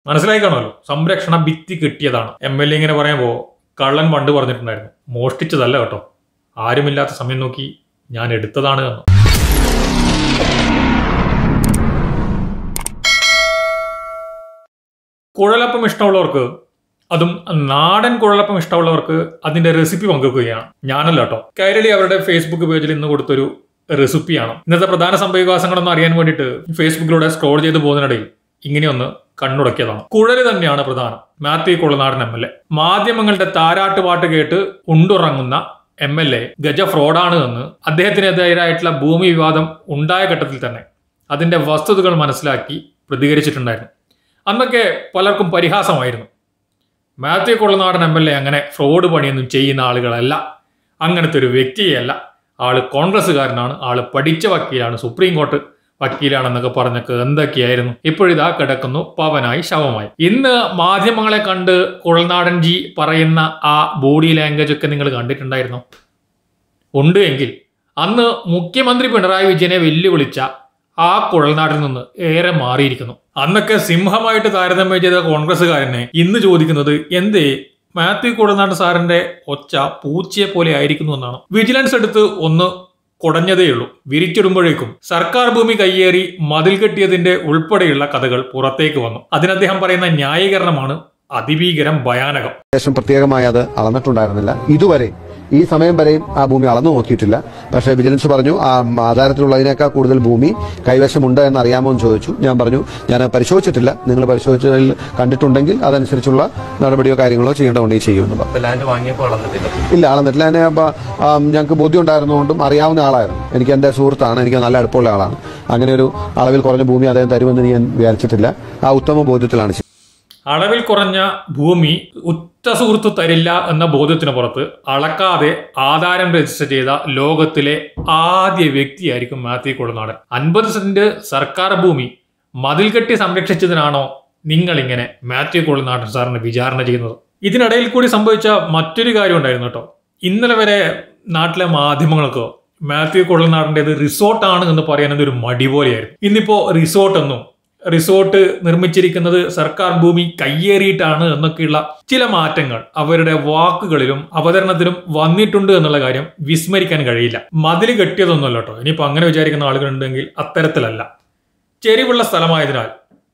മനസ്സിലായി കാണുമല്ലോ, സംരക്ഷണ ഭിത്തി കിട്ടിയതാണ്. MLA ഇങ്ങനെ പറയുമ്പോൾ കള്ളൻ പണ്ട് പറഞ്ഞിട്ടുണ്ടായിരുന്നു, മോഷ്ടിച്ചതല്ല കേട്ടോ, ആരുമില്ലാത്ത സമയം നോക്കി ഞാൻ എടുത്തതാണ് എന്ന്. കുഴലപ്പം ഇഷ്ടമുള്ളവർക്ക്, അതും നാടൻ കുഴലപ്പം ഇഷ്ടമുള്ളവർക്ക് അതിന്റെ റെസിപ്പി പങ്കുവെക്കുകയാണ്. ഞാനല്ല കേട്ടോ, കൈരളി അവരുടെ ഫേസ്ബുക്ക് പേജിൽ ഇന്ന് കൊടുത്തൊരു റെസിപ്പിയാണ്. ഇന്നത്തെ പ്രധാന സംഭവവികാസങ്ങളൊന്നും അറിയാൻ വേണ്ടിയിട്ട് ഫേസ്ബുക്കിലൂടെ സ്ക്രോൾ ചെയ്ത് പോകുന്നതിനിടയിൽ ഇങ്ങനെയൊന്ന് കണ്ണുടക്കിയതാണ്. കുഴല് തന്നെയാണ് പ്രധാനം. മാത്യു കുളനാടൻ MLA മാധ്യമങ്ങളുടെ താരാട്ടുപാട്ട് കേട്ട് ഉണ്ടുറങ്ങുന്ന MLA ഗജ ഫ്രോഡാണ് എന്ന് അദ്ദേഹത്തിനെതിരായിട്ടുള്ള ഭൂമി വിവാദം ഉണ്ടായ ഘട്ടത്തിൽ തന്നെ അതിന്റെ വസ്തുതകൾ മനസ്സിലാക്കി പ്രതികരിച്ചിട്ടുണ്ടായിരുന്നു. അന്നൊക്കെ പലർക്കും പരിഹാസമായിരുന്നു. മാത്യു കുളനാടൻ MLA അങ്ങനെ ഫ്രോഡ് പണിയൊന്നും ചെയ്യുന്ന ആളുകളല്ല, അങ്ങനത്തെ ഒരു വ്യക്തിയല്ല, ആള് കോൺഗ്രസ്സുകാരനാണ്, ആള് പഠിച്ച വക്കീലാണ്, സുപ്രീം കോടതി വക്കീലാണെന്നൊക്കെ പറഞ്ഞൊക്കെ എന്തൊക്കെയായിരുന്നു. ഇപ്പോഴിതാ കിടക്കുന്നു പവനായി ശവമായി. ഇന്ന് മാധ്യമങ്ങളെ കണ്ട് കുളനാടൻ ജി പറയുന്ന ആ ബോഡി ലാംഗ്വേജ് ഒക്കെ നിങ്ങൾ കണ്ടിട്ടുണ്ടായിരുന്നു? ഉണ്ട് എങ്കിൽ അന്ന് മുഖ്യമന്ത്രി പിണറായി വിജയനെ വെല്ലുവിളിച്ച ആ കുഴൽനാട്ടിൽ നിന്ന് ഏറെ മാറിയിരിക്കുന്നു. അന്നൊക്കെ സിംഹമായിട്ട് താരതമ്യം ചെയ്ത കോൺഗ്രസ്സുകാരനെ ഇന്ന് ചോദിക്കുന്നത് എന്തേ മാത്യു കുഴൽനാടൻ സാറിന്റെ ഒച്ച പൂച്ചയെ പോലെ ആയിരിക്കുന്നു എന്നാണ്. വിജിലൻസ് എടുത്ത് ഒന്ന് കുടഞ്ഞതേയുള്ളൂ. വിരിച്ചിടുമ്പോഴേക്കും സർക്കാർ ഭൂമി കയ്യേറി മതിൽ കെട്ടിയതിന്റെ ഉൾപ്പെടെയുള്ള കഥകൾ പുറത്തേക്ക് വന്നു. അതിന് അദ്ദേഹം പറയുന്ന ന്യായീകരണമാണ് അതിഭീകരം, ഭയാനകം. ശേഷം പ്രത്യേകമായി അത് അളന്നിട്ടുണ്ടായിരുന്നില്ല. ഇതുവരെ ഈ സമയം വരെയും ആ ഭൂമി അളന്നു നോക്കിയിട്ടില്ല. പക്ഷേ വിജിലൻസ് പറഞ്ഞു ആ ആധാരത്തിലുള്ളതിനേക്കാൾ കൂടുതൽ ഭൂമി കൈവശമുണ്ട് എന്ന് അറിയാമോ എന്ന് ചോദിച്ചു. ഞാൻ പറഞ്ഞു ഞാൻ പരിശോധിച്ചിട്ടില്ല, നിങ്ങൾ പരിശോധിച്ചതിൽ കണ്ടിട്ടുണ്ടെങ്കിൽ അതനുസരിച്ചുള്ള നടപടിയോ കാര്യങ്ങളോ ചെയ്യേണ്ടതുണ്ടെങ്കിൽ ചെയ്യുമെന്ന്. ഇല്ല, അളന്നിട്ടില്ല. എന്നെ ഞങ്ങൾക്ക് ബോധ്യം ഉണ്ടായിരുന്നുകൊണ്ടും അറിയാവുന്ന ആളായിരുന്നു, എനിക്ക് എൻ്റെ സുഹൃത്താണ്, എനിക്ക് നല്ല അടുപ്പമുള്ള ആളാണ്. അങ്ങനെ ഒരു അളവിൽ കുറഞ്ഞ ഭൂമി അദ്ദേഹം തരുമെന്ന് ഞാൻ വിചാരിച്ചിട്ടില്ല. ആ ഉത്തമ ബോധ്യത്തിലാണ്. അളവിൽ കുറഞ്ഞ ഭൂമി ഉറ്റ സുഹൃത്ത് തരില്ല എന്ന ബോധ്യത്തിന് പുറത്ത് അളക്കാതെ ആധാരം രജിസ്റ്റർ ചെയ്ത ലോകത്തിലെ ആദ്യ വ്യക്തിയായിരിക്കും മാത്യു കുഴൽനാടൻ. 50 സെന്റ് സർക്കാർ ഭൂമി മതിൽ കെട്ടി സംരക്ഷിച്ചതിനാണോ നിങ്ങളിങ്ങനെ മാത്യു കുഴൽനാടൻ സാറിനെ വിചാരണ ചെയ്യുന്നത്? ഇതിനിടയിൽ കൂടി സംഭവിച്ച മറ്റൊരു കാര്യം ഉണ്ടായിരുന്നു കേട്ടോ. ഇന്നലെ വരെ നാട്ടിലെ മാധ്യമങ്ങൾക്ക് മാത്യു കുഴൽനാടൻ്റെത് റിസോർട്ടാണ് എന്ന് പറയാനത് ഒരു മടി പോലെയായിരുന്നു. ഇന്നിപ്പോ റിസോർട്ട് നിർമ്മിച്ചിരിക്കുന്നത് സർക്കാർ ഭൂമി കയ്യേറിയിട്ടാണ് എന്നൊക്കെയുള്ള ചില മാറ്റങ്ങൾ അവരുടെ വാക്കുകളിലും അവതരണത്തിലും വന്നിട്ടുണ്ട് എന്നുള്ള കാര്യം വിസ്മരിക്കാൻ കഴിയില്ല. മതിൽ കെട്ടിയതൊന്നുമല്ല കേട്ടോ. ഇനിയിപ്പോൾ അങ്ങനെ വിചാരിക്കുന്ന ആളുകളുണ്ടെങ്കിൽ അത്തരത്തിലല്ല. ചെരിവുള്ള സ്ഥലമായതിനാൽ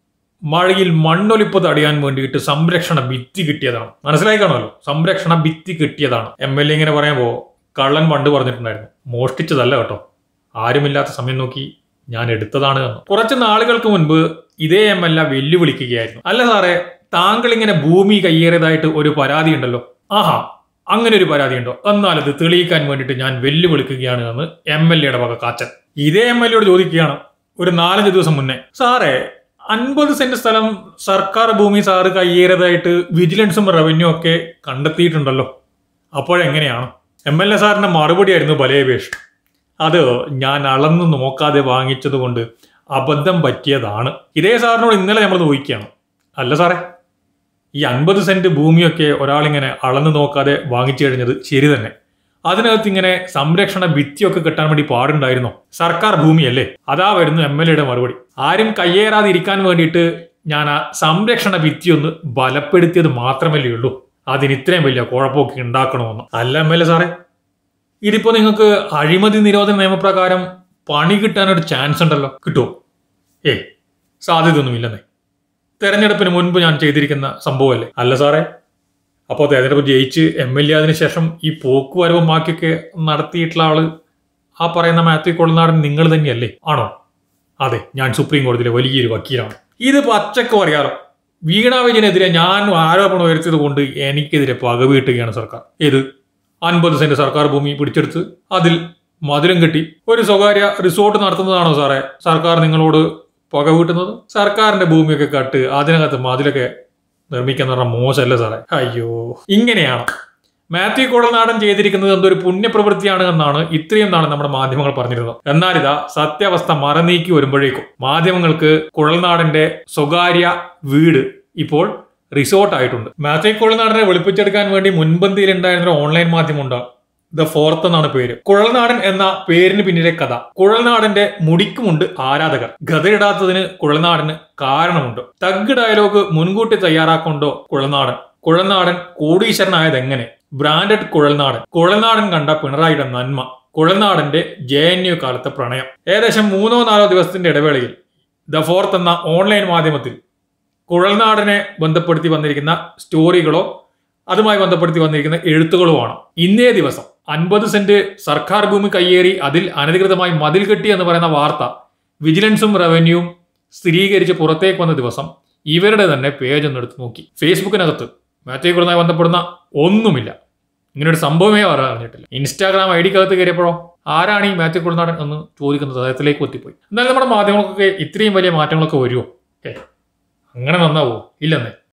മഴയിൽ മണ്ണൊലിപ്പ് തടയാൻ വേണ്ടിയിട്ട് സംരക്ഷണ ഭിത്തി കിട്ടിയതാണ്. മനസ്സിലായി കാണുമല്ലോ, സംരക്ഷണ ഭിത്തി കിട്ടിയതാണ്. MLA ഇങ്ങനെ പറയുമ്പോൾ കള്ളൻ പണ്ട് പറഞ്ഞിട്ടുണ്ടായിരുന്നു, മോഷ്ടിച്ചതല്ല കേട്ടോ, ആരുമില്ലാത്ത സമയം നോക്കി ഞാൻ എടുത്തതാണ് എന്ന്. കുറച്ച് നാളുകൾക്ക് മുൻപ് ഇതേ MLA വെല്ലുവിളിക്കുകയായിരുന്നു. അല്ല സാറേ, താങ്കൾ ഇങ്ങനെ ഭൂമി കയ്യേറിയതായിട്ട് ഒരു പരാതി ഉണ്ടല്ലോ. ആഹാ, അങ്ങനെ ഒരു പരാതി ഉണ്ടോ? എന്നാൽ അത് തെളിയിക്കാൻ വേണ്ടിയിട്ട് ഞാൻ വെല്ലുവിളിക്കുകയാണ് എന്ന് MLAയുടെ വക കാച്ചൻ. ഇതേ MLAയോട് ചോദിക്കുകയാണ് ഒരു 4-5 ദിവസം മുന്നേ, സാറേ 50 സെന്റ് സ്ഥലം സർക്കാർ ഭൂമി സാറ് കയ്യേറിയതായിട്ട് വിജിലൻസും റവന്യൂ ഒക്കെ കണ്ടെത്തിയിട്ടുണ്ടല്ലോ, അപ്പോഴെങ്ങനെയാണ്? MLA സാറിന്റെ മറുപടി ആയിരുന്നു ബലേപേഷ്, അത് ഞാൻ അളന്നു നോക്കാതെ വാങ്ങിച്ചത് കൊണ്ട് അബദ്ധം പറ്റിയതാണ്. ഇതേ സാറിനോട് ഇന്നലെ നമ്മൾ ചോദിക്കുകയാണ്, അല്ല സാറേ, ഈ 50 സെന്റ് ഭൂമിയൊക്കെ ഒരാളിങ്ങനെ അളന്നു നോക്കാതെ വാങ്ങിച്ചു കഴിഞ്ഞത് ശരി തന്നെ, അതിനകത്ത് ഇങ്ങനെ സംരക്ഷണ ഭിത്തിയൊക്കെ കെട്ടാൻ വേണ്ടി പാടുണ്ടായിരുന്നോ? സർക്കാർ ഭൂമിയല്ലേ? അതാ വരുന്നു MLAയുടെ മറുപടി. ആരും കയ്യേറാതിരിക്കാൻ വേണ്ടിയിട്ട് ഞാൻ ആ സംരക്ഷണ ഭിത്തി ഒന്ന് ബലപ്പെടുത്തിയത് മാത്രമല്ലേ ഉള്ളൂ, അതിന് ഇത്രയും വലിയ കുഴപ്പമൊക്കെ ഉണ്ടാക്കണമെന്ന്. അല്ല MLA സാറേ, ഇതിപ്പോ നിങ്ങൾക്ക് അഴിമതി നിരോധന നിയമപ്രകാരം പണി കിട്ടാനൊരു ചാൻസ് ഉണ്ടല്ലോ, കിട്ടുമോ? സാധ്യതയൊന്നും ഇല്ലെന്നേ. തെരഞ്ഞെടുപ്പിന് മുൻപ് ഞാൻ ചെയ്തിരിക്കുന്ന സംഭവമല്ലേ? അല്ല സാറേ, അപ്പോൾ തെരഞ്ഞെടുപ്പ് ജയിച്ച് MLA അതിന് ശേഷം ഈ പോക്കുവരവും ബാക്കിയൊക്കെ നടത്തിയിട്ടുള്ള ആള് ആ പറയുന്ന മാത്യു കുഴൽനാടൻ നിങ്ങൾ തന്നെയല്ലേ? ആണോ? അതെ, ഞാൻ സുപ്രീം കോടതിയിലെ വലിയൊരു വക്കീലാണ്. ഇത് പച്ചക്ക് പറയാറോ? വീണ വിജയനെതിരെ ഞാൻ ആരോപണം ഉയർത്തിയത് കൊണ്ട് എനിക്കെതിരെ പകവീട്ടുകയാണ് സർക്കാർ. ഏത് 50 സെന്റ് സർക്കാർ ഭൂമി പിടിച്ചെടുത്ത് അതിൽ മതിലും കെട്ടി ഒരു സ്വകാര്യ റിസോർട്ട് നടത്തുന്നതാണോ സാറേ സർക്കാർ നിങ്ങളോട് പകവീട്ടുന്നത്? സർക്കാരിന്റെ ഭൂമിയൊക്കെ കട്ട് അതിനകത്ത് മതിലൊക്കെ നിർമ്മിക്കാൻ പറഞ്ഞാൽ മോശമല്ലേ സാറേ? അയ്യോ, ഇങ്ങനെയാണ് മാത്യു കുഴൽനാടൻ ചെയ്തിരിക്കുന്നത് എന്തൊരു പുണ്യപ്രവൃത്തിയാണ് എന്നാണ് ഇത്രയും നാളെ നമ്മുടെ മാധ്യമങ്ങൾ പറഞ്ഞിരുന്നത്. എന്നാൽ ഇതാ സത്യാവസ്ഥ മറനീക്കി വരുമ്പോഴേക്കും മാധ്യമങ്ങൾക്ക് കുഴൽനാടന്റെ സ്വകാര്യ വീട് ഇപ്പോൾ റിസോർട്ട് ആയിട്ടുണ്ട്. മാത്യു കുഴൽനാടനെ വെളുപ്പിച്ചെടുക്കാൻ വേണ്ടി മുൻപന്തിയിൽ ഉണ്ടായിരുന്ന ഓൺലൈൻ മാധ്യമം ഉണ്ടാകും. ദ ഫോർത്ത് എന്നാണ് പേര്. കുഴൽനാടൻ എന്ന പേരിന് പിന്നിലെ കഥ. കുഴൽനാടന്റെ മുടിക്കുമുണ്ട് ആരാധകർ. ഗതയിടാത്തതിന് കുഴൽനാടന് കാരണമുണ്ട്. തഗ് ഡയലോഗ് മുൻകൂട്ടി തയ്യാറാക്കൊണ്ടോ കുഴൽനാടൻ? കുഴൽനാടൻ കോടീശ്വരനായത് എങ്ങനെ? ബ്രാൻഡഡ് കുഴൽനാടൻ. കുഴൽനാടൻ കണ്ട പിണറായിയുടെ നന്മ. കുഴൽനാടന്റെ JNU കാലത്തെ പ്രണയം. ഏകദേശം 3-4 ദിവസത്തിന്റെ ഇടവേളയിൽ ദ ഫോർത്ത് എന്ന ഓൺലൈൻ മാധ്യമത്തിൽ കുഴൽനാടനെ ബന്ധപ്പെടുത്തി വന്നിരിക്കുന്ന സ്റ്റോറികളോ അതുമായി ബന്ധപ്പെടുത്തി വന്നിരിക്കുന്ന എഴുത്തുകളുമാണ്. ഇന്നേ ദിവസം 50 സെന്റ് സർക്കാർ ഭൂമി കയ്യേറി അതിൽ അനധികൃതമായി മതിൽ കെട്ടി എന്ന് പറയുന്ന വാർത്ത വിജിലൻസും റവന്യൂവും സ്ഥിരീകരിച്ച് പുറത്തേക്ക് വന്ന ദിവസം ഇവരുടെ തന്നെ പേജ് ഒന്ന് എടുത്ത് നോക്കി. ഫേസ്ബുക്കിനകത്ത് മാത്യു കുഴൽനാടനുമായി ബന്ധപ്പെടുന്ന ഒന്നുമില്ല. ഇങ്ങനൊരു സംഭവമേ അറിഞ്ഞിട്ടില്ല. ഇൻസ്റ്റാഗ്രാം ഐഡിക്കകത്ത് കയറിയപ്പോഴോ ആരാണ് ഈ മാത്യു കുഴൽനാടൻ എന്ന് ചോദിക്കുന്നത് തലത്തിലേക്ക് എത്തിപ്പോയി. എന്നാലും നമ്മുടെ മാധ്യമങ്ങൾക്കൊക്കെ ഇത്രയും വലിയ മാറ്റങ്ങളൊക്കെ വരുമോ? അങ്ങനെ നന്നാവോ? ഇല്ലെന്നേ.